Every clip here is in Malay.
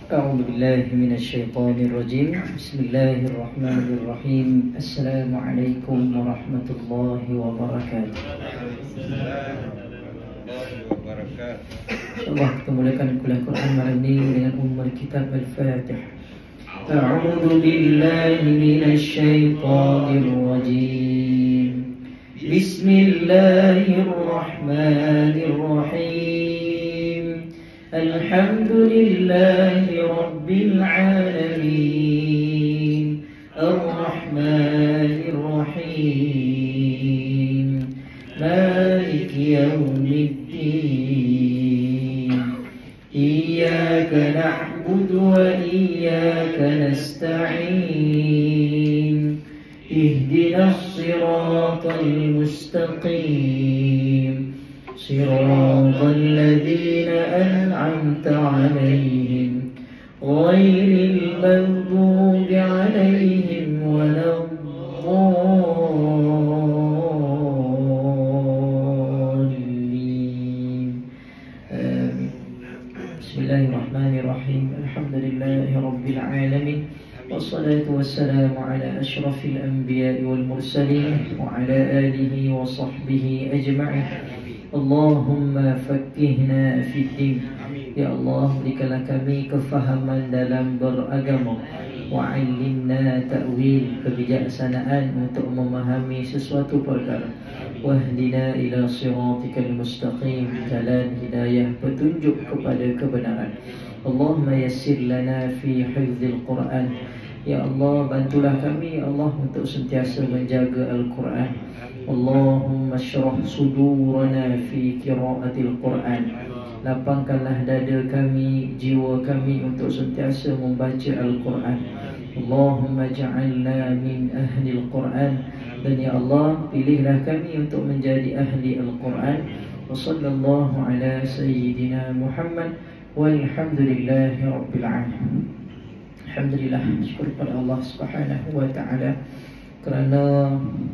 أعوذ بالله من الشيطان الرجيم. بسم الله الرحمن الرحيم. السلام عليكم ورحمة الله وبركاته. InsyaAllah kita mulakan kuliah Quran malam ini dengan ummul kitab Al-Fatih. A'udzu billahi minasy syaithanir rajim. Bismillahirrahmanirrahim. Alhamdulillahi rabbil alamin. Ar-Rahmanir Rahim. Maliki yaumiddin. Iyyaka na'budu wa iyyaka nasta'in. Ihdinas siratal mustaqim. Siratal ladzina an'amta 'alaihim ghairil maghdubi 'alaihim waladdallin. Bismillahirrahmanirrahim. Alhamdulillahi rabbil alamin. Wassalatu wassalamu ala asyrafil anbiya'i wal mursalin wa ala alihi wa sahbihi ajma'in. Allahumma faqqihna fiddin. Ya Allah, berikanlah kami kefahaman dalam beragama. Wa'allimna ta'wil, kebijaksanaan untuk memahami sesuatu perkara. Wahdina ila siratikal mustaqim, jalan hidayah, petunjuk kepada kebenaran. Allahumma yassir lana fi hifdzil Quran. Ya Allah, bantulah kami ya Allah untuk sentiasa menjaga Al-Quran. Allahumma syrah sudurana fi qiraatil Quran. Lapangkanlah dada kami, jiwa kami untuk sentiasa membaca Al-Quran. Allahumma ja'alna min ahli Al-Quran. Dan ya Allah, pilihlah kami untuk menjadi ahli Al-Quran. Wa sallallahu ala sayyidina Muhammad. Walhamdulillahi rabbil alamin. Alhamdulillah, syukur kepada Allah Subhanahu wa taala kerana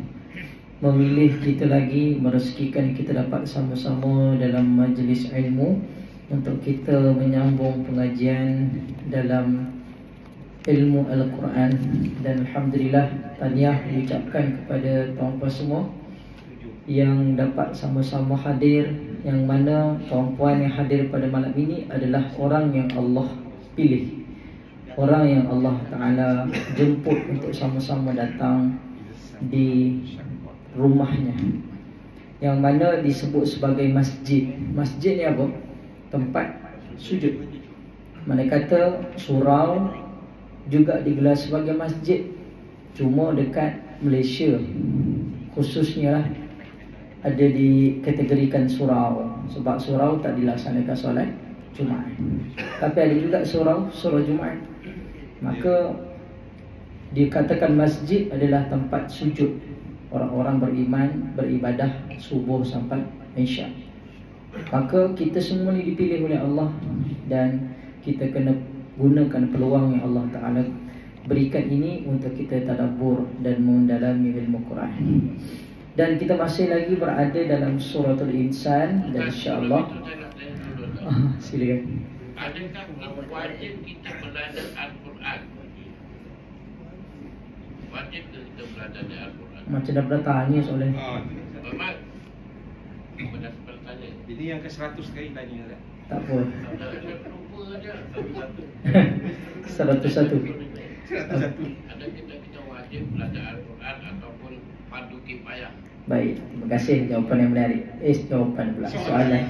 memilih kita lagi, merezekikan kita dapat sama-sama dalam majlis ilmu untuk kita menyambung pengajian dalam ilmu Al-Quran. Dan alhamdulillah, tahniah diucapkan kepada tuan-puan semua yang dapat sama-sama hadir, yang mana tuan-puan yang hadir pada malam ini adalah orang yang Allah pilih, orang yang Allah Ta'ala jemput untuk sama-sama datang di rumahnya, yang mana disebut sebagai masjid. Masjid ni apa? Tempat sujud. Mana kata surau juga digelar sebagai masjid, cuma dekat Malaysia khususnya lah ada dikategorikan surau, sebab surau tak dilaksanakan solat Jumaat. Tapi ada juga surau Jumaat. Maka dikatakan masjid adalah tempat sujud orang-orang beriman, beribadah subuh sampai isyak. Maka kita semua ni dipilih oleh Allah, dan kita kena gunakan peluang yang Allah Ta'ala berikan ini untuk kita tadabbur dan mendalami ilmu Quran. Dan kita masih lagi berada dalam suratul Insan, dan insya-Allah silakan. Adakah wajib kita belajar Al-Quran? Wajib kita belajar Al-Quran? Macam dah pernah tanya soalan. Memang pada bertanya. Ini yang ke-100 kali tanya tak? Tak apa. Lupa aja. 101. Ada kita wajib belajar Al-Quran ataupun fardu kifayah? Baik, terima kasih jawapan yang menarik. Jawapan pula soalan.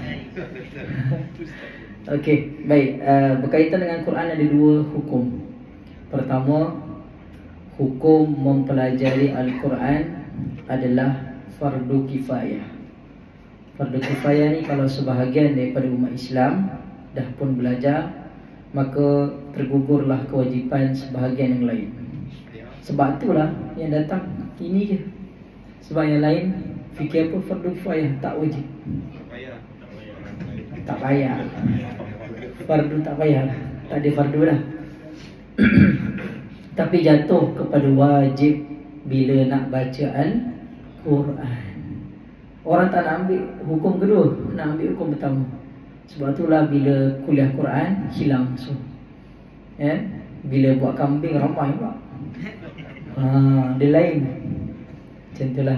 Okey, baik. Berkaitan dengan Quran ada dua hukum. Pertama, hukum mempelajari Al-Quran adalah fardu kifayah. Fardu kifayah ni kalau sebahagian daripada umat Islam dah pun belajar, maka tergugurlah kewajipan sebahagian yang lain. Sebab itulah yang datang ini je. Sebab yang lain fikir apa fardu kifayah, tak wajib, tak payah. Fardu tak payah lah, tak ada fardu lah. Tapi jatuh kepada wajib bila nak baca Al-Quran. Orang tak nak ambil hukum kedua, nak ambil hukum pertama. Sebab itulah bila kuliah Quran hilang. So, Bila buat kambing ramai pula. Dia lain. Macam itulah.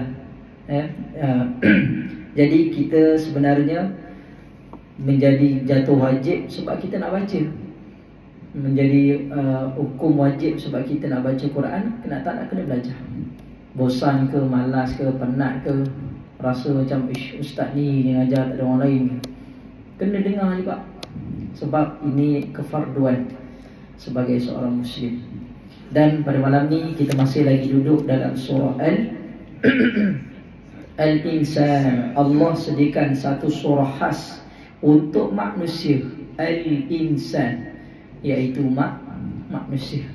Jadi kita sebenarnya menjadi jatuh wajib sebab kita nak baca. Menjadi hukum wajib sebab kita nak baca Quran. Kena tak nak kena belajar. Bosan ke, malas ke, penat ke, rasa macam ustaz ni yang ajar tak ada orang lain, kena dengar juga. Sebab ini kefarduan sebagai seorang Muslim. Dan pada malam ni kita masih lagi duduk dalam surah Al-Insan. Allah sediakan satu surah khas untuk manusia, Al-Insan, iaitu manusia.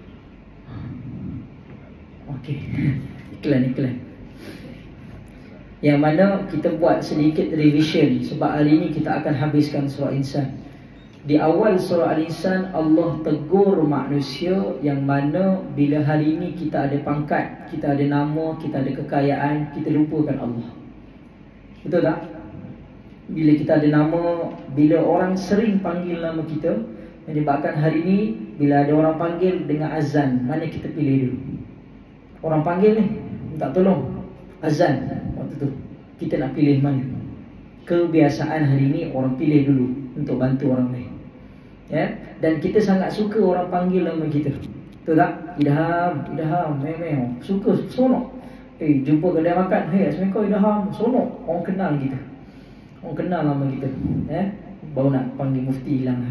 Okey. Iklan. Yang mana kita buat sedikit revision sebab hari ini kita akan habiskan surah Insan. Di awal surah Al-Insan Allah tegur manusia yang mana bila hari ini kita ada pangkat, kita ada nama, kita ada kekayaan, kita lupakan Allah. Betul tak? Bila kita ada nama, bila orang sering panggil nama kita, menyebabkan hari ini bila ada orang panggil dengan azan, mana kita pilih dulu? Orang panggil ni minta tolong, azan waktu tu, kita nak pilih mana? Kebiasaan hari ini orang pilih dulu untuk bantu orang lain. Dan kita sangat suka orang panggil nama kita. Betul tak? Idham, memang suka, sonok. Jumpa kedai makan, Assalamualaikum Idham, sonok. Orang kenal kita, orang kenal nama kita. Baru nak panggil mufti hilang.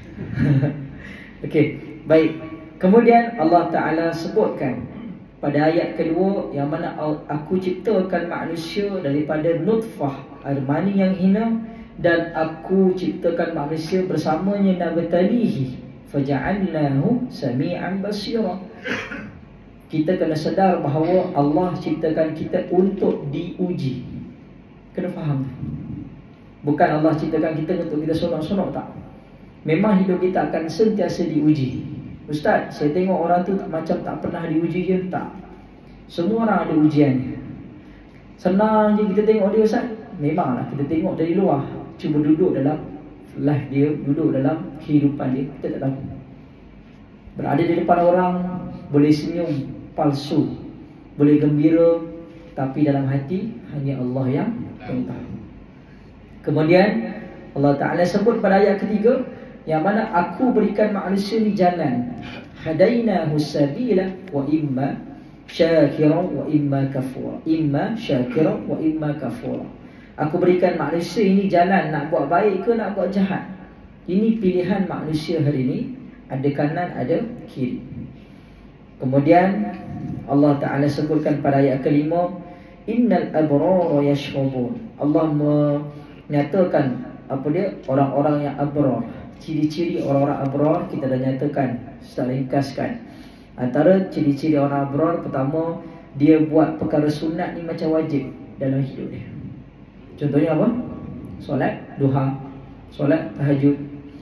Okey, baik. Kemudian Allah Ta'ala sebutkan pada ayat kedua yang mana aku ciptakan manusia daripada nutfah, air mani yang hina, dan aku ciptakan manusia bersamanya nabtalihi faja'alnahu sami'an basira. Kita kena sedar bahawa Allah ciptakan kita untuk diuji. Kena faham. Bukan Allah ciptakan kita untuk kita sonok-sonok, tak. Memang hidup kita akan sentiasa diuji. Ustaz, saya tengok orang tu macam tak pernah diuji je. Tak. Semua orang ada ujian. Senang je kita tengok dia, Ustaz. Memanglah kita tengok dari luar. Cuba duduk dalam life dia, duduk dalam kehidupan dia, kita tak tahu. Berada di depan orang, boleh senyum palsu, boleh gembira, tapi dalam hati hanya Allah yang tahu. Kemudian Allah Ta'ala sebut pada ayat ketiga, yang mana aku berikan manusia ni jalan, hadainahu sabila wa imma syakira wa imma kafura, imma syakira wa imma kafura. Aku berikan manusia ini jalan, nak buat baik ke nak buat jahat. Ini pilihan manusia hari ini, ada kanan ada kiri. Kemudian Allah Ta'ala sebutkan pada ayat kelima, innal abrara yashrabun. Allah menyatakan apa dia, orang-orang yang abrar. Ciri-ciri orang-orang abrar kita dah nyatakan, secara ringkaskan. Antara ciri-ciri orang abrar, pertama, dia buat perkara sunat ni macam wajib dalam hidup dia. Contohnya apa? Solat duha, solat tahajud,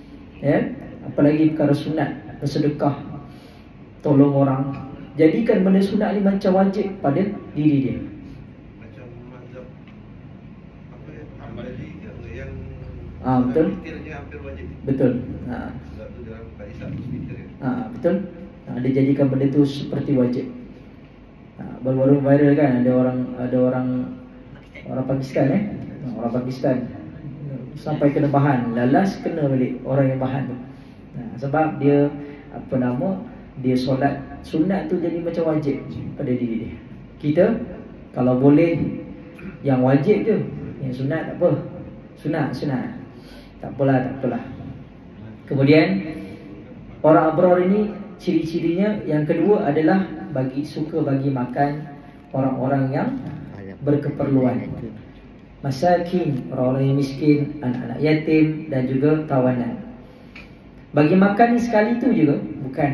apalagi perkara sunat, bersedekah, tolong orang. Jadikan benda sunat ni macam wajib pada diri dia. Macam mazhab apa ya, Hambali yang betul. Fikirnya hampir wajib. Betul. Sebab tu dalam kaisar fikir. Betul. Dia jadikan benda tu seperti wajib. Baru-baru viral kan, ada orang Pakistan, orang Pakistan sampai kena bahan, lalas kena balik orang yang bahan tu. Sebab dia dia solat sunat tu jadi macam wajib pada diri dia. Kita kalau boleh yang wajib je, yang sunat tak apa. Sunat tak apalah. Kemudian orang abrar ini ciri-cirinya yang kedua adalah suka bagi makan orang-orang yang berkeperluan, masakin, orang-orang yang miskin, anak-anak yatim dan juga tawanan. Bagi makan ni sekali tu juga, bukan.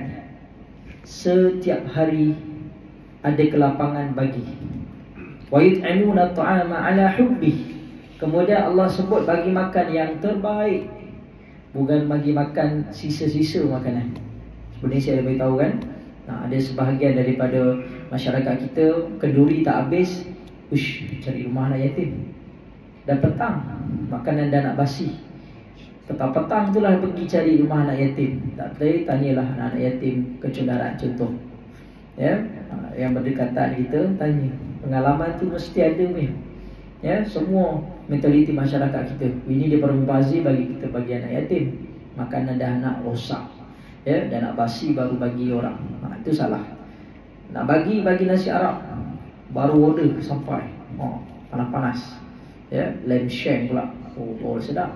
Setiap hari ada kelapangan bagi. Wa yut'imuna at'ama 'ala hubbih. Kemudian Allah sebut bagi makan yang terbaik, bukan bagi makan sisa-sisa makanan. Sebenarnya saya dah beritahu kan, ada sebahagian daripada masyarakat kita kenduri tak habis, cari rumah anak yatim. Dan petang makanan dah nak basi, Petang-petang itulah pergi cari rumah anak yatim. Tak boleh, tanyalah anak yatim kecodaran contoh. Ya, yang berdekatan kita tanya. Pengalaman tu mesti ada ni. Ya, semua mentaliti masyarakat kita. Ini dia bermubazir bagi kita bagi anak yatim. Makanan dah nak rosak. Ya, dah nak basi baru bagi orang. Itu salah. Nak bagi nasi Arab baru order sampai. Panas-panas. Ya, lamb shank pula. Oh sedap.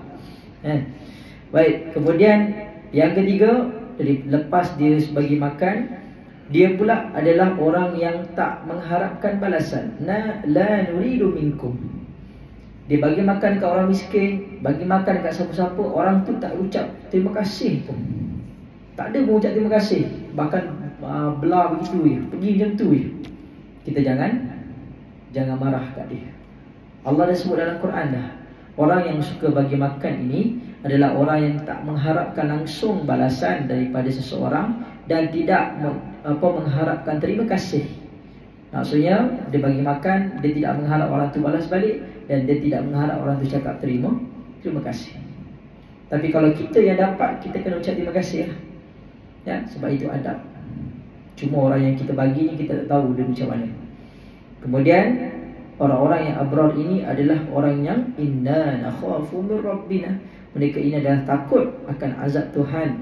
Baik, kemudian yang ketiga, jadi lepas dia bagi makan, dia pula adalah orang yang tak mengharapkan balasan. La nuridu minkum. Dia bagi makan kat orang miskin, bagi makan kat siapa-siapa, orang tu tak ucap terima kasih pun. Tak ada pun ucap terima kasih. Bahkan belah begitu je, pergi macam tu je. Kita jangan marah kat dia. Allah dah sebut dalam Quran dah. Orang yang suka bagi makan ini adalah orang yang tak mengharapkan langsung balasan daripada seseorang dan tidak mengharapkan terima kasih. Maksudnya dia bagi makan, dia tidak mengharap orang tu balas balik dan dia tidak mengharap orang tu cakap terima kasih. Tapi kalau kita yang dapat, kita kena ucap terima kasih lah. Ya, sebab itu adab. Cuma orang yang kita bagi ni kita tak tahu dia macam mana. Kemudian orang-orang yang abrar ini adalah orang yang inna nakhafu min rabbina. Mereka ini adalah takut akan azab Tuhan.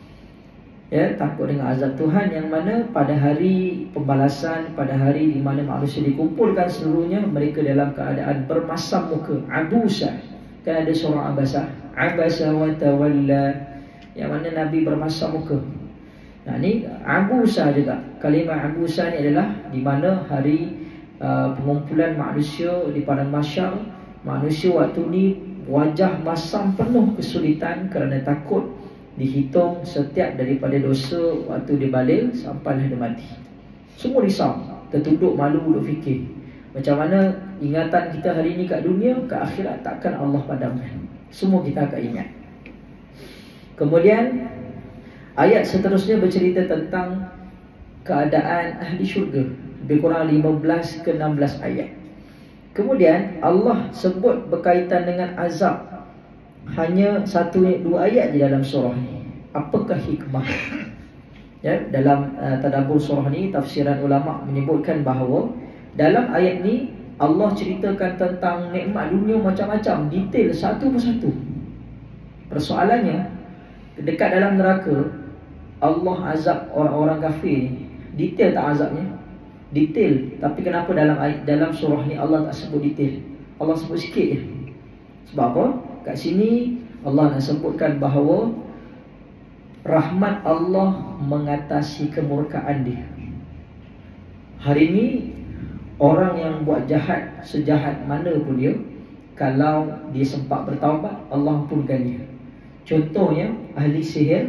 Ya, takut dengan azab Tuhan yang mana pada hari pembalasan, pada hari di mana manusia dikumpulkan seluruhnya, mereka dalam keadaan bermasam muka, abusa. Kan ada surah abasa wa tawalla, yang mana Nabi bermasam muka. Nah, ni abusa juga. Kalimah abusa ni adalah di mana hari pengumpulan manusia di padang mahsyar. Manusia waktu ni wajah masam penuh kesulitan kerana takut dihitung setiap daripada dosa waktu dia balik sampailah dia mati. Semua risau, tertunduk malu duk fikir macam mana ingatan kita hari ini kat dunia, kat akhirat takkan Allah padamkan. Semua kita akan ingat. Kemudian ayat seterusnya bercerita tentang keadaan ahli syurga, lebih kurang 15 ke 16 ayat. Kemudian Allah sebut berkaitan dengan azab hanya 1-2 ayat di dalam surah ni. Apakah hikmah? Ya, dalam tadabbur surah ni, tafsiran ulama menyebutkan bahawa dalam ayat ni Allah ceritakan tentang nikmat dunia macam-macam, detail satu persatu. Persoalannya, dekat dalam neraka Allah azab orang-orang kafir ni. Detail tak azabnya? Detail. Tapi kenapa dalam surah ni Allah tak sebut detail? Allah sebut sikit je. Sebab apa? Kat sini Allah nak sebutkan bahawa rahmat Allah mengatasi kemurkaan dia. Hari ni orang yang buat jahat, sejahat mana pun dia, kalau dia sempat bertaubat, Allah ampunkan dia. Contohnya ahli sihir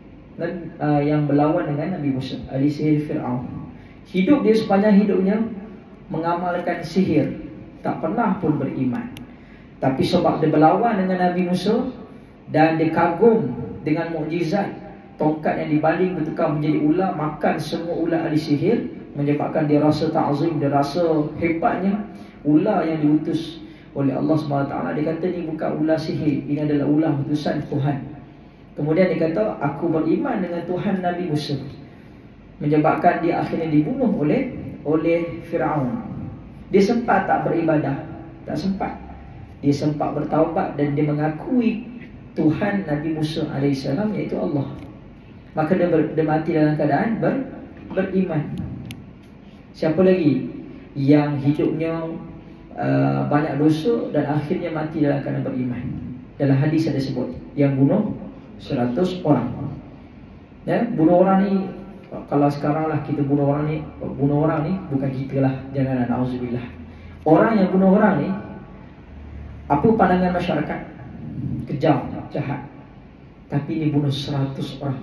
yang berlawan dengan Nabi Musa, ahli sihir Fir'aun. Hidup dia sepanjang hidupnya mengamalkan sihir, tak pernah pun beriman. Tapi sebab dia berlawan dengan Nabi Musa dan dia kagum dengan mukjizat, tongkat yang dibaling bertukar menjadi ular, makan semua ular ahli sihir, menyebabkan dia rasa ta'zim, dia rasa hebatnya ular yang diutus oleh Allah SWT. Dia kata ni bukan ular sihir, ini adalah ular utusan Tuhan. Kemudian dia kata aku beriman dengan Tuhan Nabi Musa, menyebabkan dia akhirnya dibunuh oleh Fir'aun. Dia sempat tak beribadah? Tak sempat. Dia sempat bertaubat dan dia mengakui Tuhan Nabi Musa AS, iaitu Allah. Maka dia mati dalam keadaan beriman. Siapa lagi yang hidupnya banyak dosa dan akhirnya mati dalam keadaan beriman? Dalam hadis ada sebut yang bunuh 100 orang. Ya, bunuh orang ni, kalau sekarang lah kita bunuh orang ni bukan kita lah, janganlah, na'udzubillah. Orang yang bunuh orang ni, apa pandangan masyarakat? Kejam, jahat. Tapi ni bunuh 100 orang.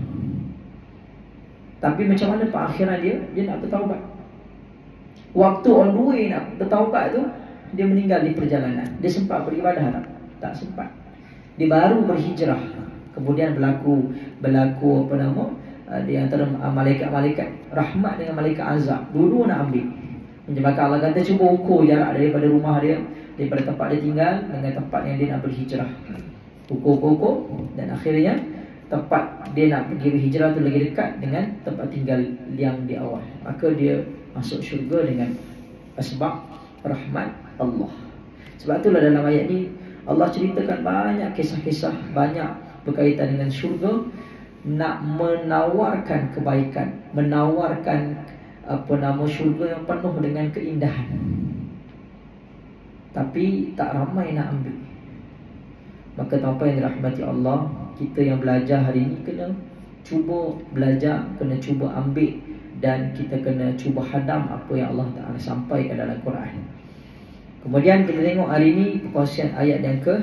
Tapi macam mana perakhiran dia? Dia nak bertaubat. Waktu on the way nak bertaubat tu, dia meninggal di perjalanan. Dia sempat beribadah tak? Tak sempat. Dia baru berhijrah. Kemudian berlaku apa nama? Di antara malaikat-malaikat rahmat dengan malaikat azab, dua-dua nak ambil. Menyebabkan Allah kata cuba ukur jarak daripada rumah dia, daripada tempat dia tinggal dengan tempat yang dia nak berhijrah. Ukur-ukur, dan akhirnya tempat dia nak pergi berhijrah tu lagi dekat dengan tempat tinggal yang di awal. Maka dia masuk syurga dengan sebab rahmat Allah. Sebab itulah dalam ayat ni Allah ceritakan banyak kisah-kisah, banyak berkaitan dengan syurga, nak menawarkan kebaikan, menawarkan syurga yang penuh dengan keindahan. Tapi tak ramai nak ambil. Maka tanpa yang dirahmati Allah, kita yang belajar hari ini kena cuba belajar, kena cuba ambil, dan kita kena cuba hadam apa yang Allah Ta'ala sampaikan dalam Quran. Kemudian kita tengok hari ini perkongsian ayat yang ke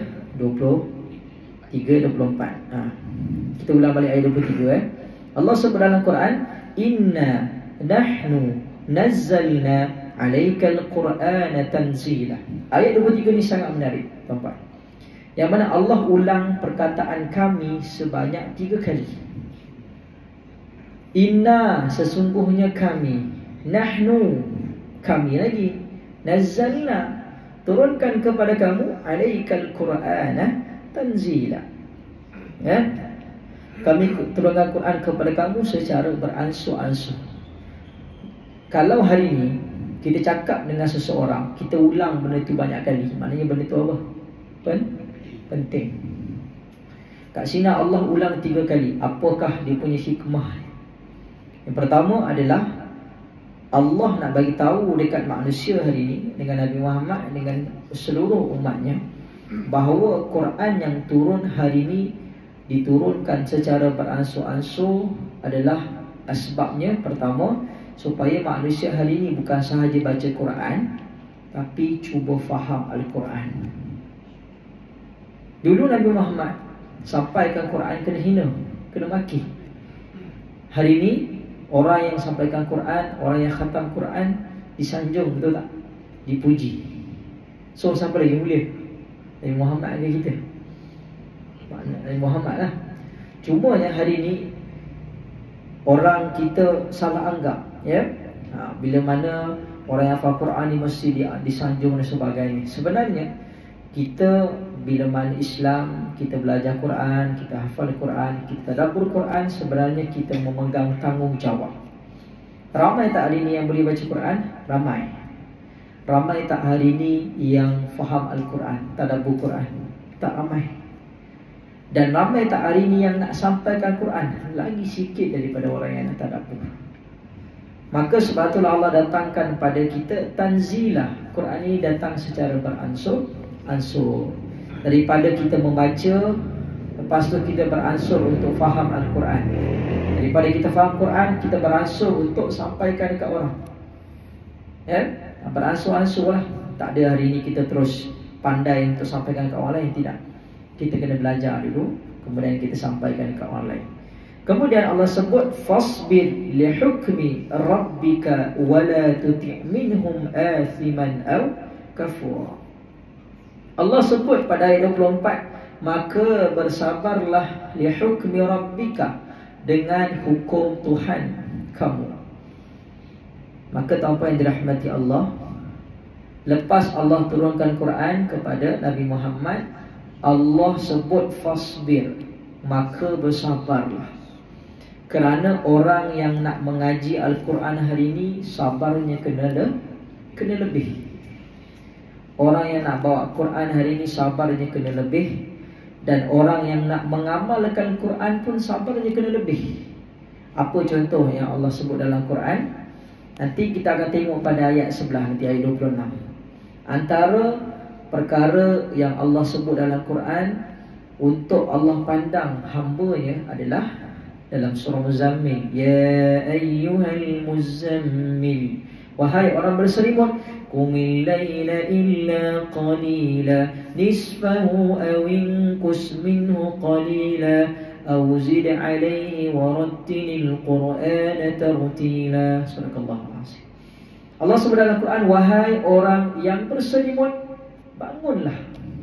23, 24. Kita ulang balik ayat 23. Allah sebut dalam Quran, Inna nahnu nazzalna alaikal Qur'ana tanzila. Ayat 23 ni sangat menarik, tuan-tuan. Yang mana Allah ulang perkataan kami sebanyak 3 kali. Inna, sesungguhnya kami. Nahnu, kami lagi. Nazzalna, turunkan kepada kamu. Alaikal Qur'ana tanzila. Ya? Kami turunkan Quran kepada kamu secara beransur-ansur. Kalau hari ini kita cakap dengan seseorang, kita ulang benda itu banyak kali, maknanya benda itu apa? Penting. Kat sini Allah ulang 3 kali. Apakah dia punya hikmah? Yang pertama adalah Allah nak bagi tahu dekat manusia hari ini, dengan Nabi Muhammad, dengan seluruh umatnya, bahawa Quran yang turun hari ini diturunkan secara beransur-ansur adalah asbabnya. Pertama, supaya manusia hari ini bukan sahaja baca Quran, tapi cuba faham Al-Quran. Dulu Nabi Muhammad sampaikan Quran kena hina, kena maki. Hari ini orang yang sampaikan Quran, orang yang khatam Quran disanjung, betul tak? Dipuji. So siapa lagi mulia? Nabi Muhammad ke kita? Nabi Muhammad lah. Cuma yang hari ini orang kita salah anggap, ya. Bila mana orang yang hafal Quran ni mesti disanjung dan sebagainya. Sebenarnya kita bila mana Islam, kita belajar Quran, kita hafal Quran, kita tadabbur Quran, sebenarnya kita memegang tanggungjawab. Ramai tak hari ini yang boleh baca Quran? Ramai. Ramai tak hari ini yang faham Al-Quran, tadabbur Quran? Tak ramai. Dan ramai tak hari ini yang nak sampaikan Quran? Lagi sikit daripada orang yang nak tadabbur. Maka sebab itulah Allah datangkan pada kita tanzilah. Quran ini datang secara beransur-ansur. Daripada kita membaca, lepas tu kita beransur untuk faham Al-Quran. Daripada kita faham Quran, kita beransur untuk sampaikan dekat orang. Ya? Beransur-ansur lah. Tak ada hari ini kita terus pandai untuk sampaikan dekat orang lain. Tidak. Kita kena belajar dulu, kemudian kita sampaikan dekat orang lain. Kemudian Allah sebut fasbir li hukmi rabbika wala tuti' minhum athiman aw kafura. Allah sebut pada ayat 24, maka bersabarlah li hukmi rabbika, dengan hukum Tuhan kamu. Maka tanpa yang dirahmati Allah, lepas Allah turunkan Quran kepada Nabi Muhammad, Allah sebut fasbir, maka bersabarlah. Kerana orang yang nak mengaji Al-Quran hari ini, sabarnya kena lebih. Orang yang nak bawa Quran hari ini, sabarnya kena lebih. Dan orang yang nak mengamalkan Quran pun sabarnya kena lebih. Apa contoh yang Allah sebut dalam Quran? Nanti kita akan tengok pada ayat sebelah, nanti ayat 26. Antara perkara yang Allah sebut dalam Quran untuk Allah pandang hamba-Nya adalah dalam surah Muzammil, ya ayyuhal muzammil, wahai orang berselimut, qumil laila illa qalila nisfahu aw inqus minhu qalila aw zid alayhi warattilil qur'ana tartila. Subhanallahu alazim. Allah sebut dalam Quran, wahai orang yang berselimut, bangunlah,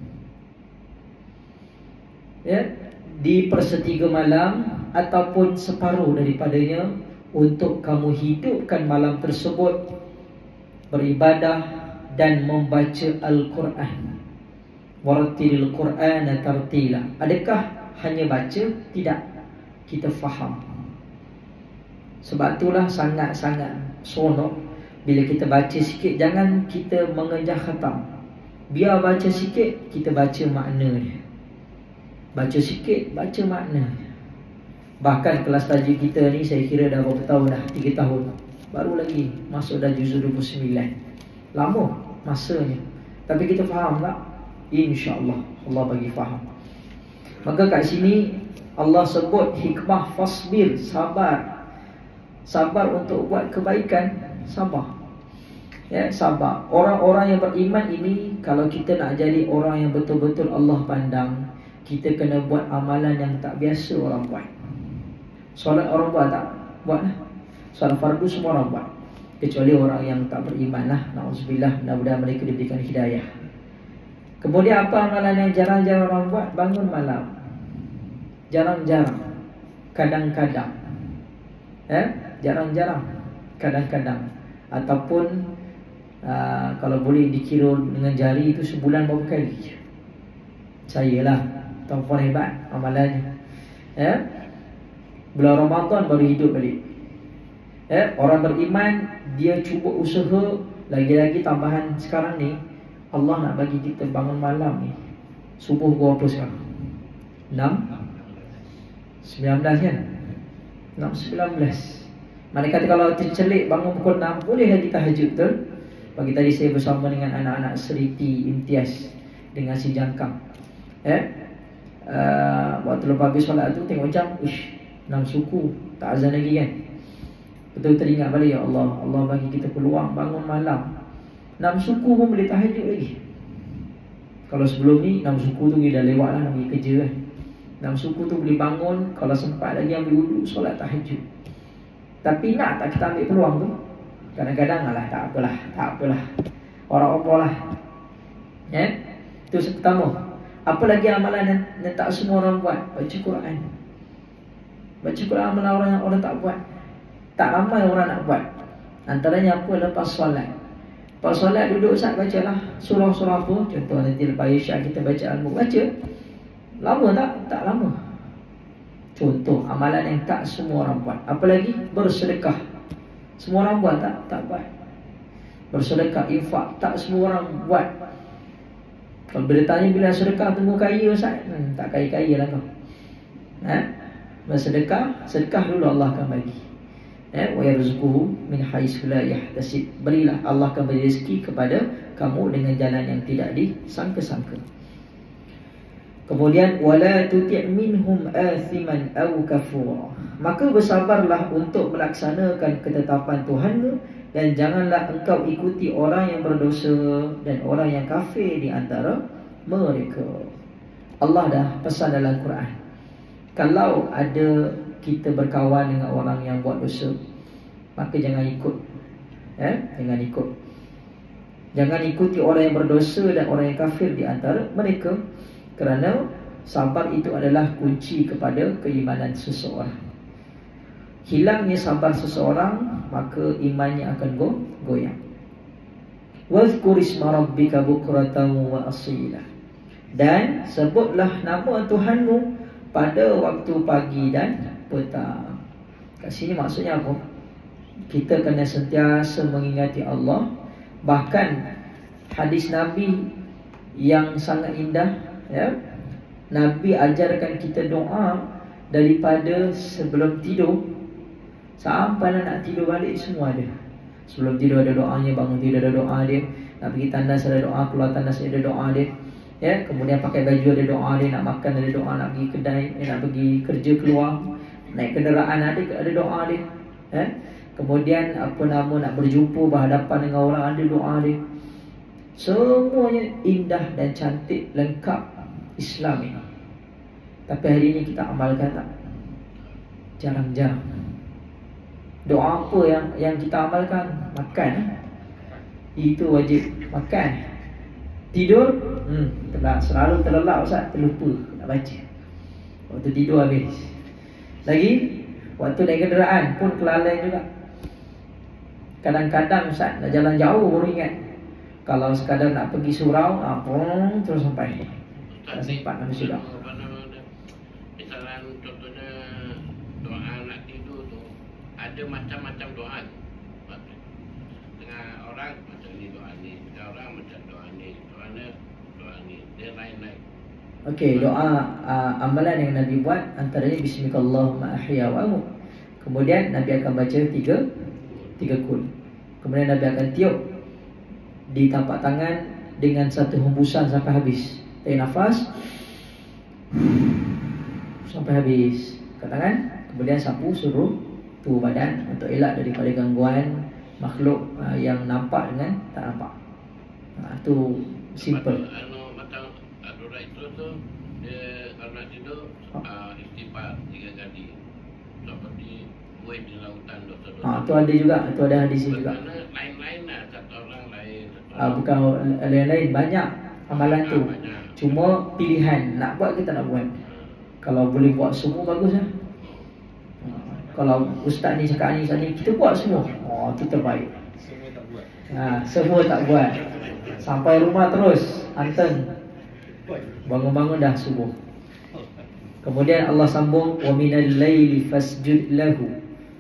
ya, di persetiga malam ataupun separuh daripadanya, untuk kamu hidupkan malam tersebut beribadah dan membaca Al-Quran. Warattilil Qur'ana tartila. Adakah hanya baca? Tidak. Kita faham. Sebab itulah sangat-sangat seronok bila kita baca sikit. Jangan kita mengejar khatam. Biar baca sikit, kita baca makna dia. Baca sikit, baca makna. Bahkan kelas tajuk kita ni saya kira dah berapa tahun dah, 3 tahun. Baru lagi masuk dah juzul 29. Lama masanya. Tapi kita faham tak? InsyaAllah Allah bagi faham. Maka kat sini Allah sebut hikmah fasbir, sabar. Sabar untuk buat kebaikan, sabar. Ya, sabar. Orang-orang yang beriman ini, kalau kita nak jadi orang yang betul-betul Allah pandang, kita kena buat amalan yang tak biasa orang buat. Solat orang buat tak? Buat lah. Solat fardu semua orang buat, kecuali orang yang tak beriman lah. Na'udzubillah, mudah-mudahan mereka diberikan hidayah. Kemudian apa amalan yang jarang-jarang orang buat? Bangun malam. Jarang-jarang, kadang-kadang. Jarang-jarang, kadang-kadang. Ataupun kalau boleh dikira dengan jari itu sebulan berapa kali. Saya lah tuan-puan hebat amalannya. Bulan Ramadan baru hidup balik. Orang beriman dia cuba usaha. Lagi-lagi tambahan sekarang ni, Allah nak bagi kita bangun malam ni. Subuh berapa sekarang? 19 kan? 19. Mana kata kalau tercelik bangun pukul 6, boleh lagi tahajud, betul? Pagi tadi saya bersama dengan anak-anak Seriti Imtiaz dengan si Jangkang. Waktu lepas habis solat tu tengok jam, 6 suku, tak azan lagi kan? Betul-betul ingat balik, ya Allah, Allah bagi kita peluang bangun malam. 6 suku pun boleh tahajud lagi. Kalau sebelum ni 6 suku tu dia dah lewat lah, nak pergi kerja kan. 6 suku tu boleh bangun, kalau sempat lagi ambil wuduk, solat tahajud. Tapi nak tak kita ambil peluang tu? Kadang-kadang lah, tak apalah. Orang apa lah. Itu pertama. Apa lagi amalan yang tak semua orang buat? Baca Quran. Baca Quran amalan orang tak buat. Tak ramai orang nak buat. Antaranya apa? Lepas solat. Lepas solat duduk Ustaz bacalah surah-surah apa. Contoh nanti lepas Isyak kita baca Al-Mulk. Baca. Lama tak? Tak lama. Contoh amalan yang tak semua orang buat. Apa lagi? Bersedekah. Semua orang buat tak? Tak buat. Bersedekah, infak, tak semua orang buat. Kalau bila tanya bila sedekah tunggu kaya Ustaz, tak kaya-kaya lah kau. Bersedekah, sedekah dulu Allah akan bagi. Wa yarzuquhu min haitsu la yahtasib. Berilah, Allah akan beri rezeki kepada kamu dengan jalan yang tidak disangka-sangka. Kemudian wala tuti' minhum athiman aw kafura. Maka bersabarlah untuk melaksanakan ketetapan Tuhanmu, dan janganlah engkau ikuti orang yang berdosa dan orang yang kafir di antara mereka. Allah dah pesan dalam Quran, kalau ada kita berkawan dengan orang yang buat dosa, maka jangan ikut. Jangan ikut. Jangan ikuti orang yang berdosa dan orang yang kafir di antara mereka. Kerana sabar itu adalah kunci kepada keimanan seseorang. Hilangnya sabar seseorang, maka imannya akan goyang. Wazkur isma rabbika bukratan wa asila. Dan sebutlah nama Tuhanmu pada waktu pagi dan petang. Kat sini maksudnya apa? Kita kena sentiasa mengingati Allah. Bahkan hadis Nabi yang sangat indah, Nabi ajarkan kita doa daripada sebelum tidur sampai nak tidur balik, semua ada. Sebelum tidur ada doanya, bangun tidur ada doa dia, nak pergi tandas ada doa, keluar tandas ada doa dia. Kemudian pakai baju ada doa dia, nak makan ada doa, nak pergi kedai, nak pergi kerja keluar, naik kenderaan ada doa dia. Kemudian nak berjumpa berhadapan dengan orang ada doa dia. Semuanya indah dan cantik, lengkap Islam ini. Tapi hari ini kita amalkan tak? Jarang-jarang. Doa apa yang kita amalkan? Makan. Itu wajib makan. Tidur, selalu terlelap Ustaz, terlupa nak baca. Waktu tidur habis. Lagi waktu naik kenderaan pun kelalaian juga. Kadang-kadang Ustaz nak jalan jauh baru ingat. Kalau sekadar nak pergi surau, terus sampai. Tak Ustaz ni, sempat nak sudah. apa nama dia? Misalnya contohnya doa nak tidur tu ada macam-macam doa. Tengah orang macam ni doa ni, tengah orang macam doa ni, doa ni, dia lain-lain. Okey, doa amalan yang Nabi buat antaranya Bismillahirrahmanirrahim ahya wa amut. Kemudian Nabi akan baca tiga kul. Kemudian Nabi akan tiup di tapak tangan dengan satu hembusan sampai habis. Tarik nafas sampai habis kat tangan. Kemudian sapu seluruh tubuh badan untuk elak daripada gangguan makhluk yang nampak dengan tak nampak. Itu simple. Macam adurai itu tu dia kalau nak tidur istighfar 3 kali. Seperti buih di lautan dosa-dosa. Itu ada juga, itu ada hadis juga. Lain-lain lah, satu orang lain. Bukan lain-lain, banyak amalan tu. Banyak. Cuma pilihan nak buat ke tak nak buat. Kalau boleh buat semua bagus lah. Kalau ustaz ni cakap ni, kita buat semua. Itu terbaik. Semua tak buat. Semua tak buat. Sampai rumah terus hantar. Bangun-bangun dah subuh. Kemudian Allah sambung, wa minal laili fasjud lahu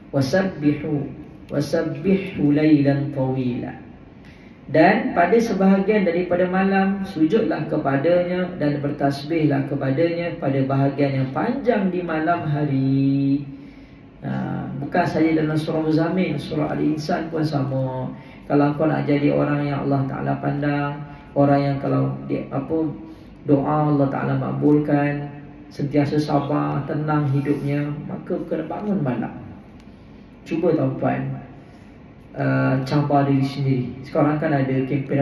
wasabbihu lailan tawila. Dan pada sebahagian daripada malam sujudlah kepadanya dan bertasbihlah kepadanya pada bahagian yang panjang di malam hari. Bukan saja dalam surah Muzammil, surah Al-Insan pun sama. Kalau kau nak jadi orang yang Allah Ta'ala pandang, orang yang kalau doa Allah Ta'ala makbulkan, sentiasa sabar, tenang hidupnya, maka kena bangun malam. Cuba tuan-tuan cabar diri sendiri. Sekarang kan ada kempen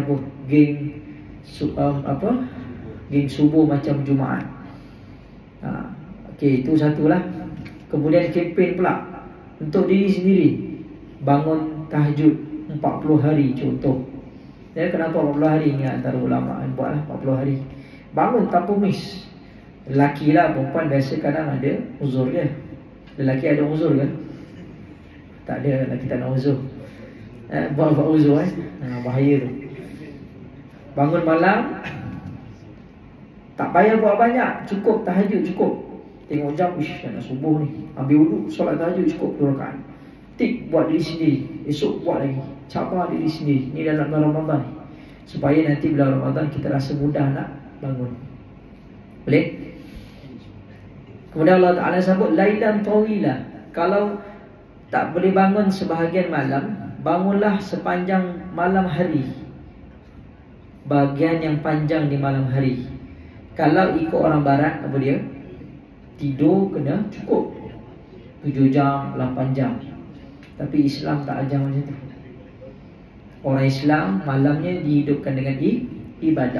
geng subuh macam Jumaat. Okey, itu satulah. Kemudian kempen pula untuk diri sendiri, bangun tahajud 40 hari contoh. Kenapa 40 hari ni antara ulama buatlah 40 hari. Bangun tanpa miss. Lelaki lah, perempuan biasa kadang ada uzur dia. Lelaki ada uzur kan? Tak ada, lelaki tak nak uzur. Buat uzur bahaya tu. Bangun malam, tak payah buat banyak, cukup tahajud cukup. Tengok jam, dah nak subuh ni, ambil wuduk, solat tahajud cukup 2 rakaat. Tik buat diri sendiri, esok buat lagi. Cabar diri sendiri. Ni dalam bulan Ramadan ni, supaya nanti bila Ramadan kita rasa mudah nak bangun. Boleh? Kemudian Allah Ta'ala sebut lailan tawila. Kalau tak boleh bangun sebahagian malam, bangunlah sepanjang malam hari, bahagian yang panjang di malam hari. Kalau ikut orang barat, apa dia? Tidur kena cukup 7 jam, 8 jam. Tapi Islam tak ajar macam tu. Orang Islam malamnya dihidupkan dengan ibadah,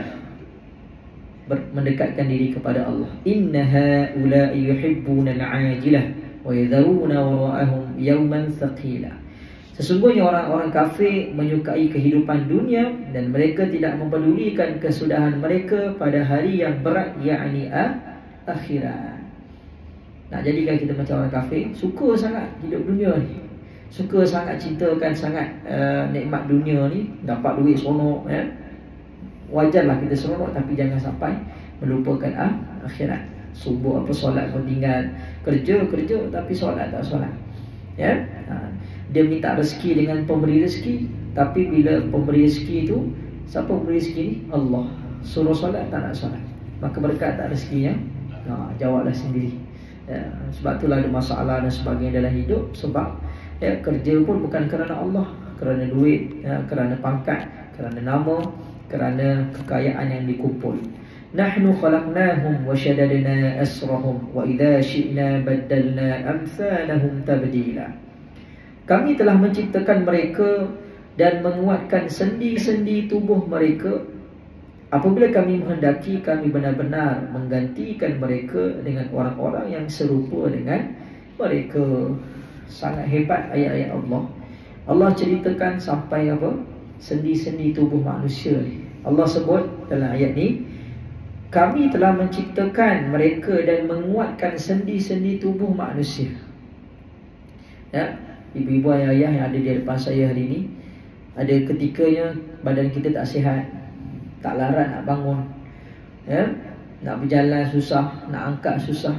mendekatkan diri kepada Allah. Inna haula'i yuhibbuna al-'ajilah wa yadharuna wara'ahum yawman thaqila. Sesungguhnya orang-orang kafir menyukai kehidupan dunia dan mereka tidak mempedulikan kesudahan mereka pada hari yang berat, yakni akhirat. Nak jadikan kita macam orang kafir, suka sangat hidup dunia ni, suka sangat cintakan sangat nikmat dunia ni, dapat duit seronok ya. Wajarlah kita seronok, tapi jangan sampai melupakan akhirat. Subuh solat pun tinggal, kerja tapi solat tak solat ya. Dia minta rezeki dengan pemberi rezeki, tapi bila pemberi rezeki itu, siapa pemberi rezeki ni? Allah. Suruh solat tak nak solat, maka berkat tak rezekinya. Jawablah sendiri ya. Sebab itulah ada masalah dan sebagainya dalam hidup. Sebab kerja pun bukan kerana Allah, kerana duit ya, kerana pangkat, kerana nama, kerana kekayaan yang dikumpul. Nahnu khalaqnahum wa shaddadna asrahum wa idza syi'na baddalna amsalahum tabdila. Kami telah menciptakan mereka dan menguatkan sendi-sendi tubuh mereka. Apabila kami menghendaki, kami benar-benar menggantikan mereka dengan orang-orang yang serupa dengan mereka. Sangat hebat ayat-ayat Allah. Allah ceritakan sampai sendi-sendi tubuh manusia ni. Allah sebut dalam ayat ni, kami telah menciptakan mereka dan menguatkan sendi-sendi tubuh manusia. Ya, ibu-ibu ayah yang ada di depan saya hari ini, Ada ketikanya badan kita tak sihat, tak larat nak bangun, ya? Nak berjalan susah, nak angkat susah.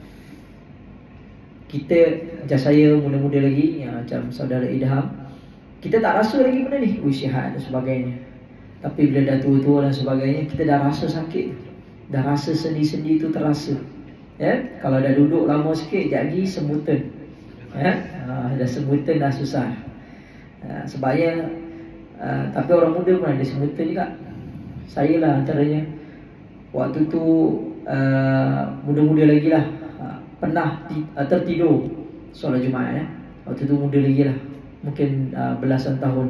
Kita, macam saya muda-muda lagi, macam saudara Idham, kita tak rasa lagi benda ni, sihat dan sebagainya. Tapi bila dah tua-tua dan sebagainya, kita dah rasa sakit, dah rasa sendi-sendi tu terasa, ya? Kalau dah duduk lama sikit, jadi semutan, ya? Dah semutan, dah susah. Sebaya tapi orang muda pun ada semutan juga. Saya lah antaranya. Waktu tu muda-muda lagi lah, pernah tertidur solat Jumaat, ya? Waktu tu muda lagi lah, mungkin belasan tahun.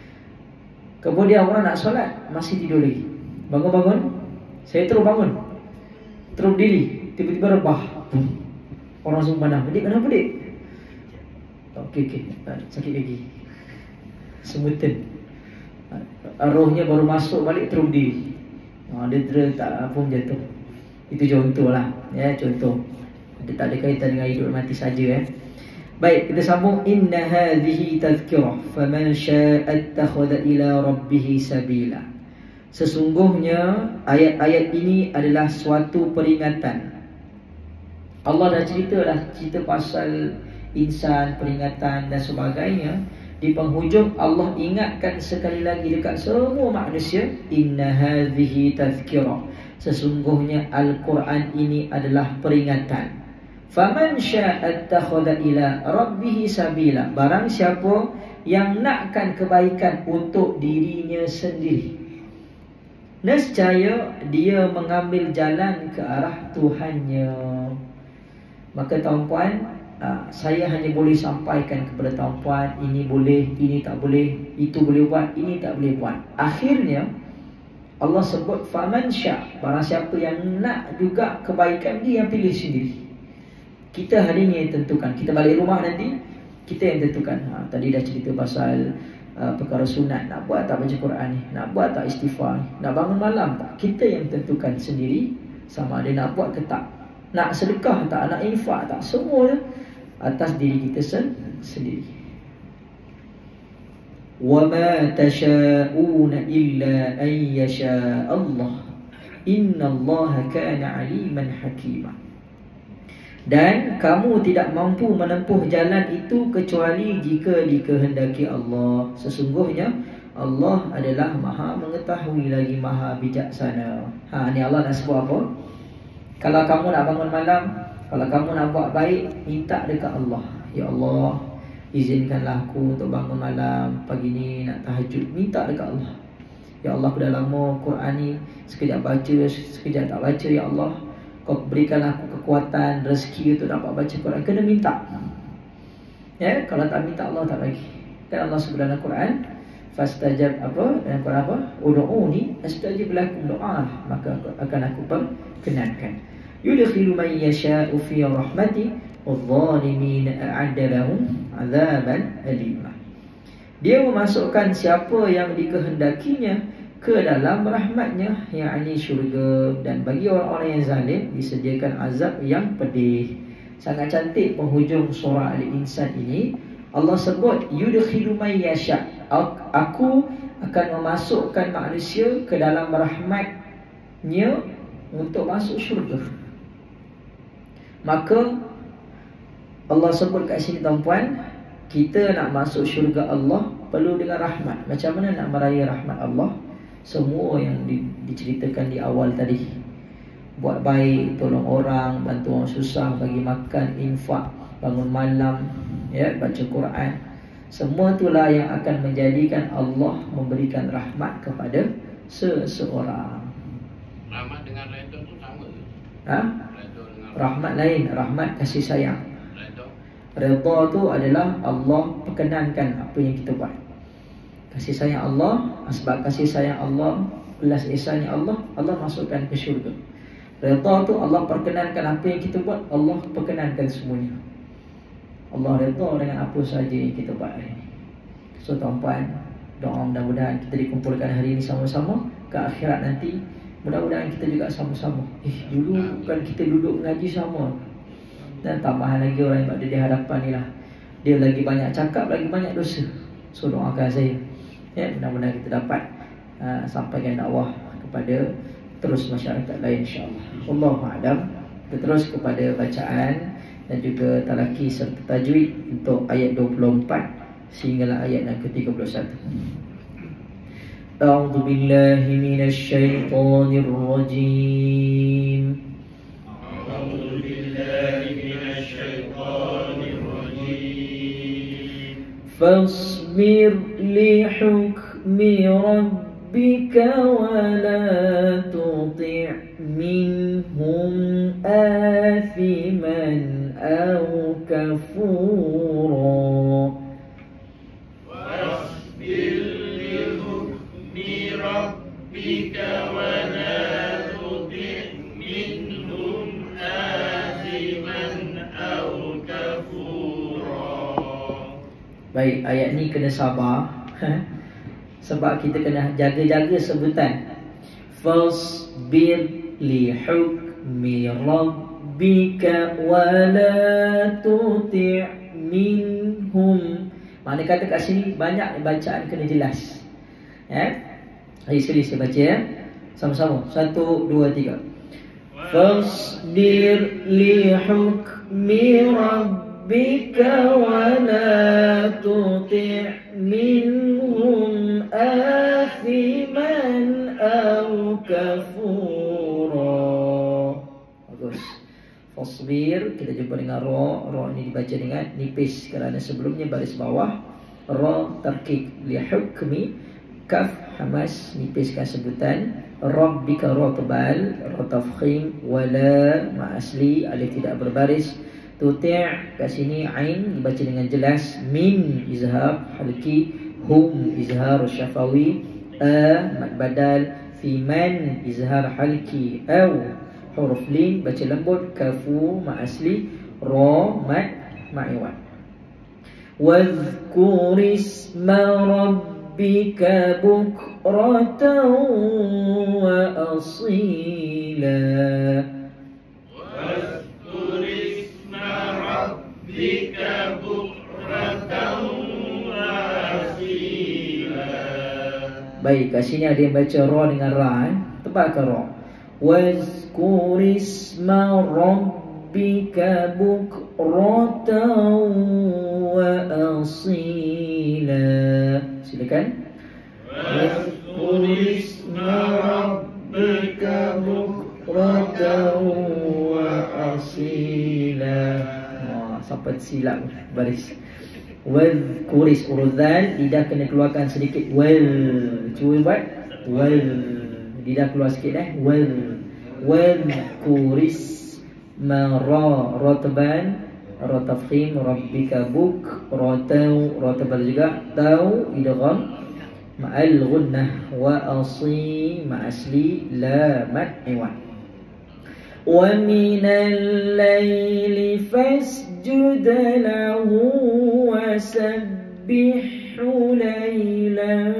Kemudian orang nak solat, masih tidur lagi. Bangun-bangun, saya terus bangun, terus berdiri, tiba-tiba rebah. Orang semua pandang, "Adik, kenapa dik?" Okey, sakit lagi, semutan. Rohnya baru masuk balik, terus berdiri. Dia tak pun jatuh. Itu contoh lah, ya, contoh. Dia tak ada kaitan dengan hidup mati saja, ya. Baik, kita sambung. Inna hadhihi tadhkirah faman syaa'a attakhadha ila rabbih sabila. Sesungguhnya ayat-ayat ini adalah suatu peringatan. Allah dah cerita pasal insan, peringatan dan sebagainya. Di penghujung Allah ingatkan sekali lagi dekat semua manusia, inna hadhihi tadhkirah, sesungguhnya Al-Quran ini adalah peringatan. Faman syaa'a attakhadha ila rabbih sabila, barang siapa yang nakkan kebaikan untuk dirinya sendiri, nescaya dia mengambil jalan ke arah Tuhannya. Maka tuan-puan, saya hanya boleh sampaikan kepada tuan-puan, ini boleh, ini tak boleh, itu boleh buat, ini tak boleh buat. Akhirnya Allah sebut faman sya', barang siapa yang nak juga kebaikan, dia yang pilih sendiri. Kita hari ni yang tentukan. Kita balik rumah nanti, kita yang tentukan. Tadi dah cerita pasal perkara sunat, nak buat tak baca Quran ni, nak buat tak istighfar ni, nak bangun malam tak, kita yang tentukan sendiri. Sama ada nak buat ke tak, nak sedekah tak, nak infak tak, semua atas diri kita sendiri. Wa ma tasha'una illa an yasha Allah, innallaha kana aliman hakima. Dan kamu tidak mampu menempuh jalan itu kecuali jika dikehendaki Allah. Sesungguhnya Allah adalah maha mengetahui lagi maha bijaksana. Ni Allah nak sebut apa? Kalau kamu nak bangun malam, kalau kamu nak buat baik, minta dekat Allah. Ya Allah, izinkanlah aku untuk bangun malam pagi ni nak tahajud. Minta dekat Allah. Ya Allah, aku dah lama Quran ni, sekejap baca, sekejap tak baca. Ya Allah, kau berikanlah aku kekuatan, rezeki untuk dapat baca Quran. Kena minta. Ya, kalau tak minta Allah tak bagi. Kan Allah sebut dalam Quran, fastajab apa? Dalam Quran apa? Ud'uni astajib lakum, doa, maka akan aku perkenankan. Yudkhilu man yasha'u fi rahmati wadh-dhalimin a'adda lahum 'adzaban alima. Dia memasukkan siapa yang dikehendakinya ke dalam rahmatnya, yakni syurga, dan bagi orang-orang yang zalim disediakan azab yang pedih. Sangat cantik penghujung surah Al-Insan ini. Allah sebut yudkhilu man yasha', aku akan memasukkan manusia ke dalam rahmatnya untuk masuk syurga. Maka Allah sebut kat sini tuan-puan, kita nak masuk syurga Allah perlu dengan rahmat. Macam mana nak meraya rahmat Allah? Semua yang diceritakan di awal tadi, buat baik, tolong orang, bantu orang susah, bagi makan, infak, bangun malam, ya, baca Quran, semua itulah yang akan menjadikan Allah memberikan rahmat kepada seseorang. Rahmat dengan redha tu sama ke? Rahmat lain, rahmat kasih sayang. Redha tu adalah Allah perkenankan apa yang kita buat. Kasih sayang Allah, sebab kasih sayang Allah, belas ihsannya Allah, Allah masukkan ke syurga. Redha tu Allah perkenankan apa yang kita buat, Allah perkenankan semuanya. Allah redha dengan apa sahaja yang kita buat hari ini. So tuan-puan, doa mudah-mudahan kita dikumpulkan hari ini sama-sama. Ke akhirat nanti mudah-mudahan kita juga sama-sama. Dulu kan kita duduk mengaji sama, dan tambahan lagi orang yang berada di hadapan ni lah, dia lagi banyak cakap, lagi banyak dosa. So doakan saya, Ya, benar-benar kita dapat sampaikan dakwah kepada terus masyarakat lain insya-Allah. Wallahu a'lam. Kita terus kepada bacaan dan juga talaki serta tajwid untuk ayat 24 sehinggalah ayat yang ke-31. A'udzu billahi minasy syaithanir rajim. A'udzu billahi minasy syaithanir rajim. Fasbir li hukmi rabbika wa la tuti' minhum athiman aw kafura. Wasbir li hukmi rabbika wa la tuti' minhum athiman aw kafura. Baik, ayat ni kena sabar sebab kita kena jaga-jaga sebutan. Fasbir li hukmi rabbika wa la tuti' minhum. Mana kata kat sini banyak bacaan kena jelas. Hari sekali saya baca ya. Sama-sama. 1, 2, 3. Fasbir li hukmi rabbika wa la tuti' minhum athiman aw kafura. Bagus. Fasbir, kita jumpa dengan ra. Ra ini dibaca dengan nipis kerana sebelumnya baris bawah ra tarkik. Li hukmi kaf hamas nipiskan sebutan. Rabbika ra tebal, ra tafkhim, wala ma asli alif tidak berbaris. Tuti' kat sini ain dibaca dengan jelas. Min izhar halki, hum izhar syafawi, mad badal, fi man izhar halki, aw huruf lin baca lembut, kafu ma asli, ra mad ma'iwan. Wadhkur isma rabbika bukratan wa asila. Wadhkur isma rabbika bukratan wa asila. Baik, kat sini ada yang baca ra dengan ra, tebakkan ra. Wazkur isma rabbika bukratan wa asila. Silakan. Wazkur isma rabbika bukratan wa asila. Sampai silap baris. Wazkuris uruzan, lidah kena keluarkan sedikit. Cuba buat. Lidah keluar sikit Wazkuris ma ra tebal, ra tafkhim, rabbika bukratan, ra tebal juga, tau idgham ma'al ghunnah, wa asi ma asli, la mad iwan. Wa minal laili fasjud lahu wa sabbihhu laylan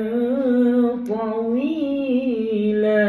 tawila.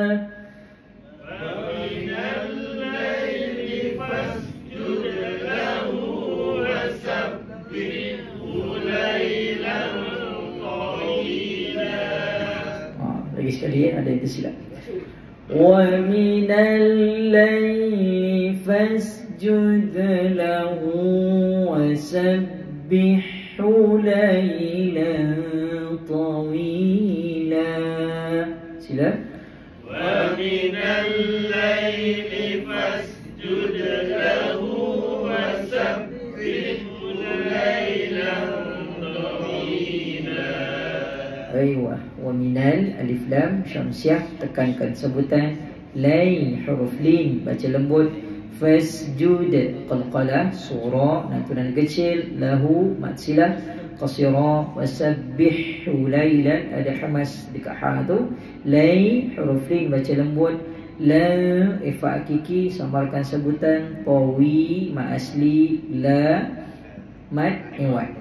Wa minal laili fasjud lahu wa sabbihhu laylan tawila. Lagi sekali ada yang tersilap. Wa minal laili fasjud lahu wa sabbihhu laylan tawila. Sila. Wa minal laili fasjud lahu wa sabbihhu laylan tawila. Aywa. Wa minal alif lam syamsiah, tekankan sebutan. Lain huruf lin baca lembut. Fasjud qalqalah surah nantunan kecil. Lahu mad silah qasira. Wasabbihhu laylan ada hamas dekat ha tu. Lain huruf lin baca lembut. La ifa hakiki samarkan sebutan. Tawi ma asli, la mad iwan.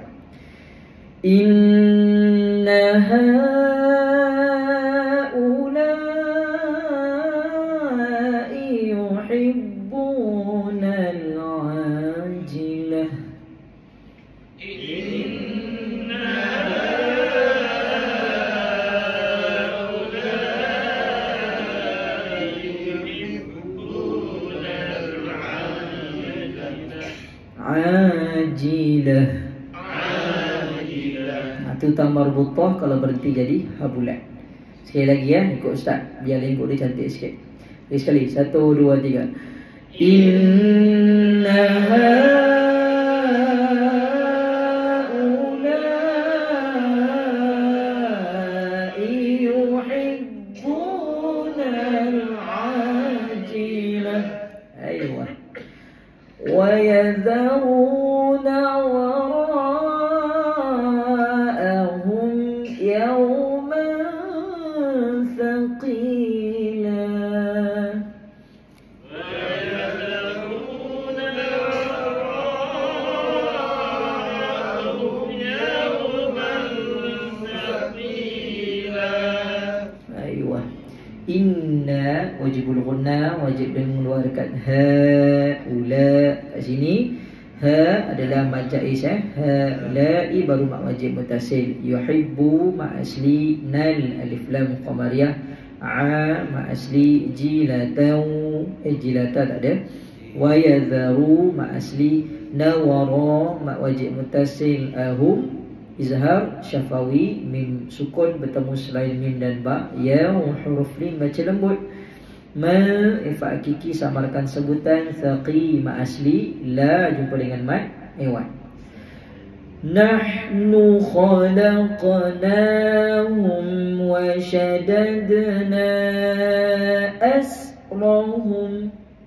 Inna haulai yuhibbuna al-ajilah. Inna tu tamarbutah kalau berhenti jadi ha bulat. Sekali lagi ya, ikut ustaz biar lengkuk dia cantik sikit. Sekali, 1 2 3. Inna haula'i yuhibbuna al-'ajilah. Aywa. Wa yadharuna wara'ahum yawman thaqila. Aywa. Inna wajibul ghunna, wajib dengan mengeluarkan haula. Kat sini ha adalah mad jaiz ha la'i baru mak wajib mutasil. Yuhibbu ma asli nal alif lam qamariyah, a ma asli jilatan jilata tak ada. Wa yadharu ma asli nawara ma wajib mutasil ahum. Izhar syafawi, mim sukun bertemu selain mim dan ba. Ya huruf lin baca lembut. Ma ifa hakiki samarkan sebutan. Thaqi ma asli, la jumpa dengan mad iwan. Nahnu khalaqnahum wa shaddadna asrahum.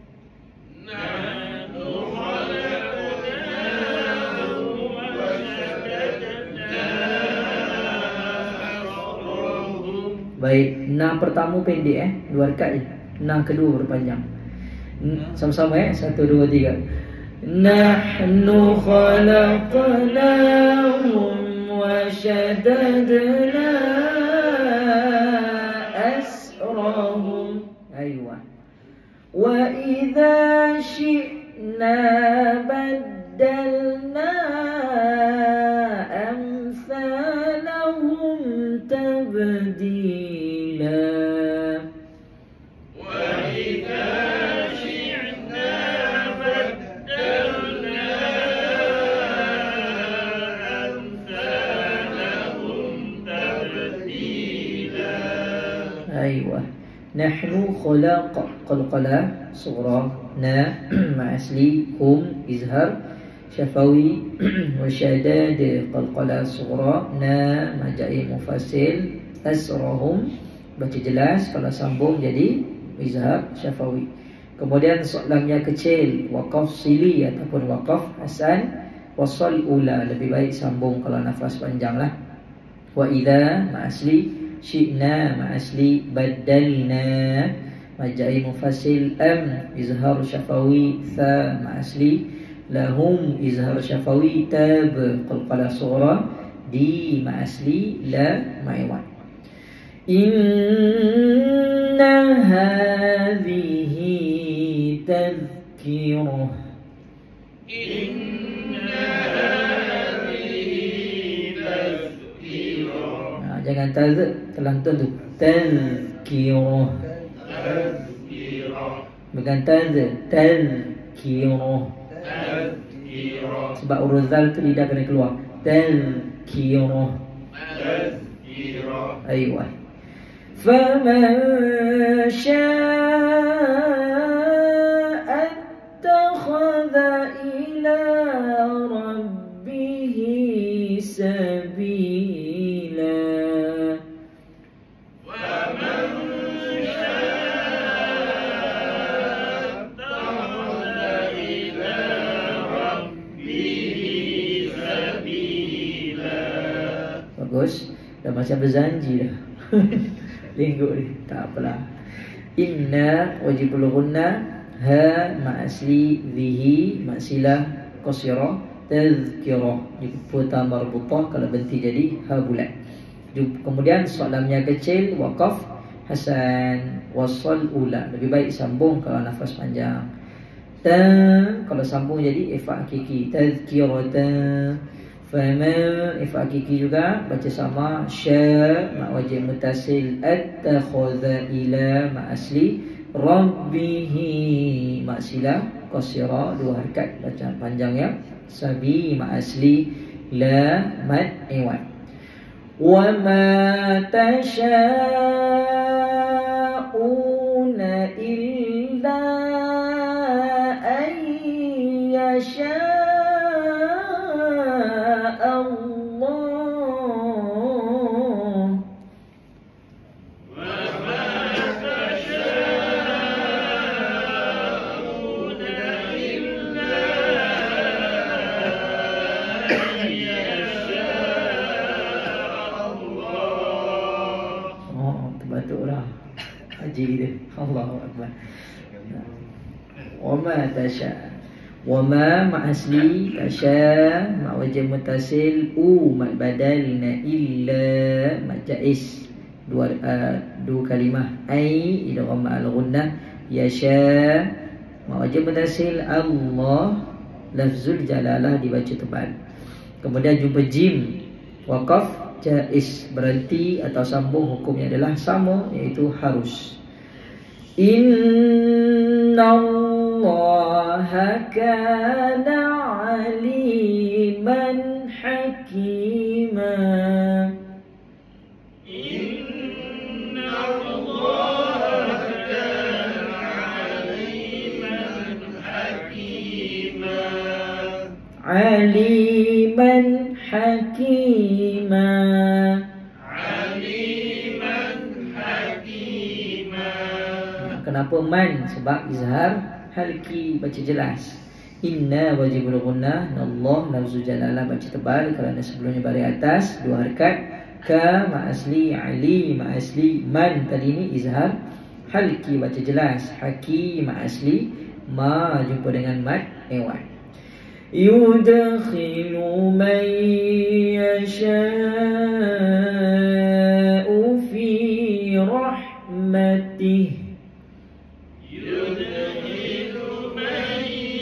Baik, na pertama pendek dua rakaat je. Na kedua berpanjang. Sama-sama 1 2 3. Nahnu khalaqnahum wa shaddadna asrahum. Aywa. Wa idza syi'na baddalna amsalahum tabdila. Aywa. Nahnu khalaq qalqala sughra na ma asli hum izhar syafawi wa shaddad qalqala sughra na ma ja'i mufasil asrahum baca jelas. Kalau sambung jadi izhar syafawi. Kemudian lamnya kecil waqaf sili ataupun waqaf hasan wasal ula, lebih baik sambung kalau nafas panjang lah. Wa idza ma asli syi'na ma asli baddalna majai mufasil am izhar syafawi tha ma asli lahum izhar syafawi tab qalqala sughra di ma asli la maiwan. Inna hadhihi tadhkirah. Jangan terlantun tu. Tazkirah. Bukan tazkirah. Sebab huruf zal tu lidah kena keluar. Tazkirah. Aywa. Faman syaa'a attakhadha ila rabbihi sabila. Bagus. Dah macam berjanji dah. Lengkuk ni. Tak apalah. Inna wajibul ghunna ha ma asli dhihi maksilah qasirah tazkirah. Jumpa tambah marbutah kalau berhenti jadi ha bulat. Kemudian soalamnya kecil waqaf hasan wasal ula, lebih baik sambung kalau nafas panjang. Ta kalau sambung jadi ifa hakiki tazkiratan. Fama ifa hakiki juga baca sama. Sya ma wajib mutasil attakhadha ila ma asli rabbihi maksilah qasira, dua harakat bacaan panjang ya. Sabi ma asli la mad iwan. وما تشاءون إلا أن يشاء الله terbatuklah haji dia. Allahu akbar. Wama tasya. Wama ma asli tasya ma wajib mutasil mat badalna illa ma jaiz dua kalimah ai idgham al ghunnah yasha ma wajib mutasil Allah lafzul jalalah dibaca tebal. Kemudian jumpa jim waqaf jaiz berhenti atau sambung hukumnya adalah sama iaitu harus. Innallaha kana aliman hakima. Innallaha kana aliman hakima. Aliman hakima. Aliman hakima. Kenapa man? Sebab izhar halki baca jelas. Inna wajibul ghunnah, Allah lafzu jalalah baca tebal kerana sebelumnya baris atas dua harakat. Ka ma asli, ali ma asli, man tadi ini izhar halki baca jelas. Haki ma asli, ma jumpa dengan mad ewan. Yudkhilu man yasha'u fi rahmatih. Yudkhilu man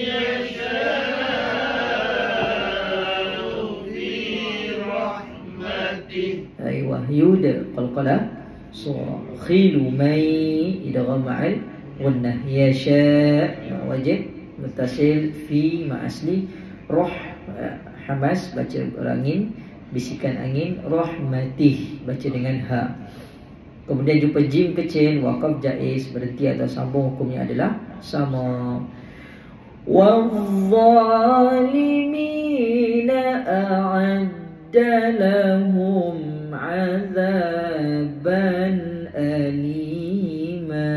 yasha'u fi rahmatih. Aywa yud qalqala surah khilu may idgham ma'al gunnah yasha wajib mutasil fi ma asli roh hamas baca berangin bisikan angin rahmatih baca dengan ha. Kemudian jumpa jim kecil waqaf jaiz berhenti atau sambung hukumnya adalah sama. Wadh-dhalimina a'adda lahum 'adzaban alima.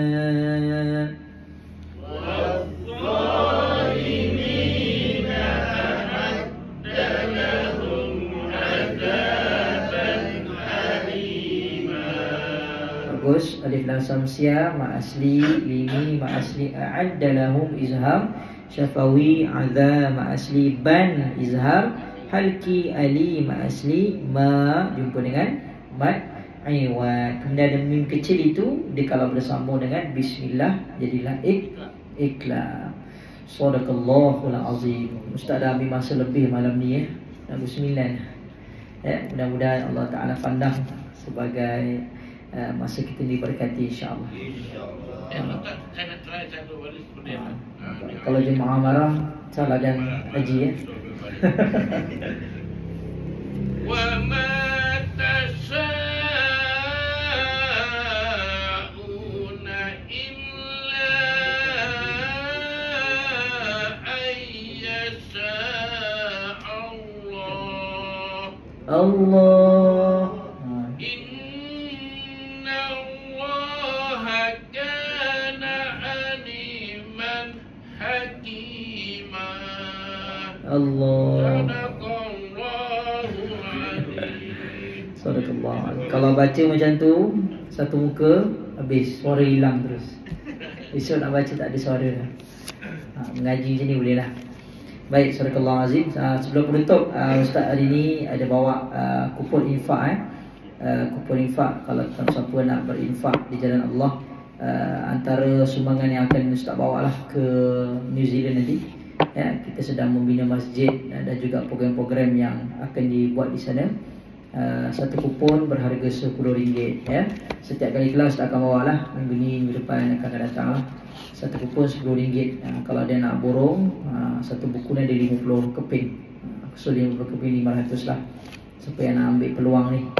Bagus. Alif lam samsia ma asli limi ma asli a'adda lahum izhar syafawi adza ma asli ban izhar halki ali ma asli ma jumpa dengan mad aiwat. Kemudian ada mim kecil itu dia kalau bersambung dengan bismillah jadilah ikla. Sadaqallahul azim. Ustaz dah ambil masa lebih malam ni ya. Dah 9. Ya, mudah-mudahan Allah Taala pandang sebagai masa kita diberkati insya-Allah. Ustaz, saya nak try satu baris seperti apa? Kalau jemaah marah, salah dan haji ya. Wa ma tasyauna illa ayyasha Allah. Allah. Inna Allaha kana aliman hakima. Allah. Sadaqallah. Kalau baca macam tu satu muka habis suara hilang terus. Esok nak baca tak ada suara dah. Mengaji macam ni boleh lah. Baik, sadaqallah azim. Sebelum penutup Ustaz hari ni ada bawa kupon infak kupon infak kalau siapa nak berinfak di jalan Allah. Antara sumbangan yang akan Ustaz bawa lah ke New Zealand nanti. Ya, kita sedang membina masjid dan juga program-program yang akan dibuat di sana. Satu kupon berharga RM10 ya. Setiap kali kelas Ustaz akan bawa lah. Minggu ni, minggu depan akan datang lah. Satu kupon RM10. Kalau dia nak borong satu buku ni ada 50 keping. So 50 keping 500 lah. Siapa yang nak ambil peluang ni.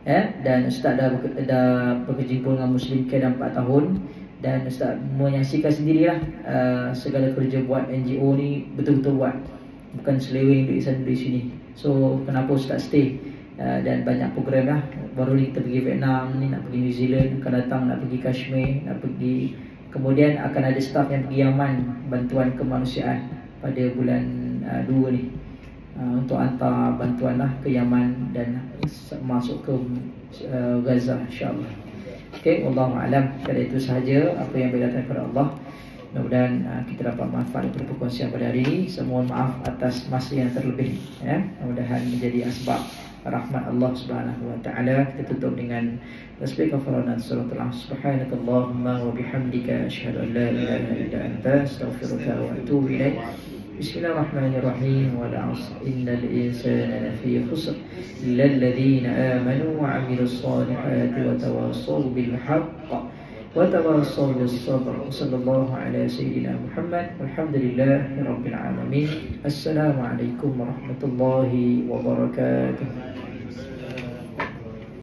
Dan Ustaz dah berkecimpung dengan Muslim Care dah 4 tahun. Dan Ustaz menyaksikan sendirilah segala kerja buat NGO ni betul-betul buat, bukan seleweng dari sana dari sini. So kenapa Ustaz stay dan banyak program lah. Baru ni kita pergi Vietnam, ni nak pergi New Zealand, akan datang nak pergi Kashmir, nak pergi, kemudian akan ada staff yang pergi Yaman bantuan kemanusiaan pada bulan 2 ni, untuk hantar bantuan lah ke Yaman dan masuk ke Gaza insyaAllah. Okay, wallahualam. Pada itu sahaja apa yang berdatang daripada Allah. Mudah-mudahan kita dapat manfaat daripada perkongsian pada hari ini. Saya mohon maaf atas masa yang terlebih, mudah-mudahan menjadi asbab rahmat Allah Subhanahu wa taala. Kita tutup dengan tasbih kafarah suratul Asr. Subhanakallahumma wa bihamdika asyhadu an la ilaha illa anta astaghfiruka wa atubu ilaik. Bismillahirrahmanirrahim. Wal 'asr innal insana lafi khusr illa alladhina amanu wa 'amilus solihati wa tawassaw bil haqq wa tawassaw bis sabr. Sallallahu ala sayyidina Muhammad walhamdulillahi rabbil alamin. Assalamualaikum warahmatullahi wabarakatuh.